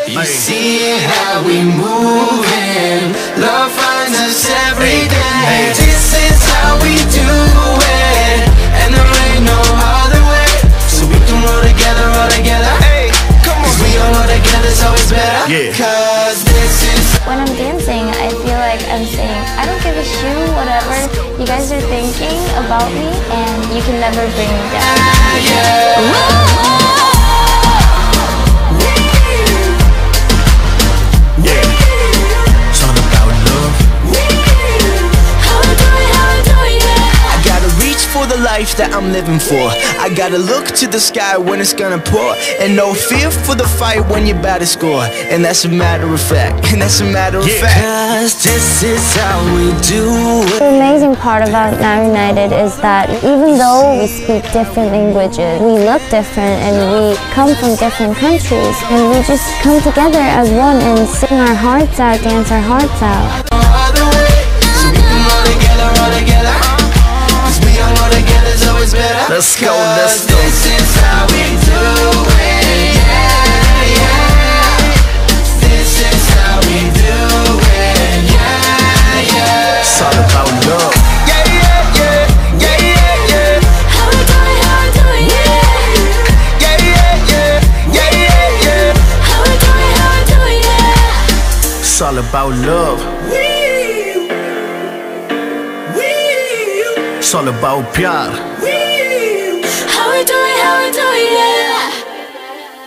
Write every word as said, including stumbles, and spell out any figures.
You see how we moving, love finds us every day. This is how we do it, and there ain't no other way. So we can roll together, roll together. Cause we all know together's always better. Cause this is. When I'm dancing, I feel like I'm saying, I don't give a shoe, whatever you guys are thinking about me, and you can never bring me down. Yeah. For the life that I'm living for, I gotta look to the sky when it's gonna pour, and no fear for the fight when you're about to score. And that's a matter of fact, and that's a matter of yeah. fact. Cause this is how we do it. The amazing part about Now United is that even though we speak different languages, we look different and we come from different countries, and we just come together as one and sing our hearts out, dance our hearts out. So we can roll together, roll together. Let's go, let's go. This is how we do it, yeah, yeah. This is how we do it, yeah, yeah. It's all about love. Yeah, yeah, yeah, yeah, yeah, yeah. How we do it, how we do it, yeah. Yeah, yeah, yeah, yeah, yeah, yeah. How we do it, how we do it, yeah. It's all about love. It's all about pyar. How we do it, how we do it, yeah.